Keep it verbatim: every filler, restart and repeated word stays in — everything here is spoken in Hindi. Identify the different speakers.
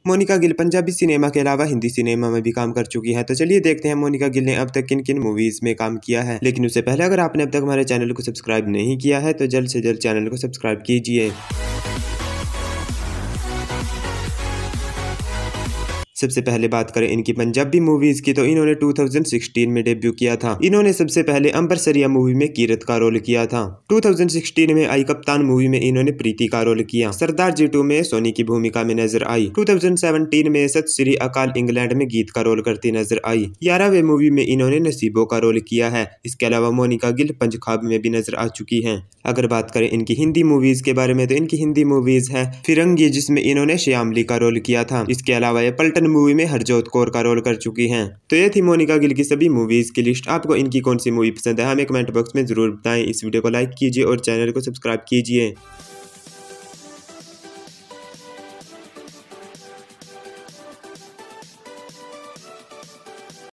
Speaker 1: मोनिका गिल पंजाबी सिनेमा के अलावा हिंदी सिनेमा में भी काम कर चुकी हैं। तो चलिए देखते हैं मोनिका गिल ने अब तक किन किन मूवीज में काम किया है। लेकिन उससे पहले अगर आपने अब तक हमारे चैनल को सब्सक्राइब नहीं किया है तो जल्द से जल्द चैनल को सब्सक्राइब कीजिए। सबसे पहले बात करें इनकी पंजाबी मूवीज की तो इन्होंने दो हज़ार सोलह में डेब्यू किया था। इन्होंने सबसे पहले अंबर सरिया मूवी में कीरत का रोल किया था। दो हज़ार सोलह में आई कप्तान मूवी में इन्होंने प्रीति का रोल किया। सरदार जी टू में सोनी की भूमिका में नजर आई। दो हज़ार सत्रह में सत श्री अकाल इंग्लैंड में गीत का रोल करती नजर आई। ग्यारहवें मूवी में इन्होंने नसीबों का रोल किया है। इसके अलावा मोनिका गिल पंजखाब में भी नजर आ चुकी है। अगर बात करें इनकी हिंदी मूवीज के बारे में तो इनकी हिंदी मूवीज है फिरंगी जिसमें इन्होंने श्यामली का रोल किया था। इसके अलावा ये पलटन मूवी में हरजोत कौर का रोल कर चुकी हैं। तो ये थी मोनिका गिल की सभी मूवीज की लिस्ट। आपको इनकी कौन सी मूवी पसंद है हमें कमेंट बॉक्स में जरूर बताएं। इस वीडियो को लाइक कीजिए और चैनल को सब्सक्राइब कीजिए।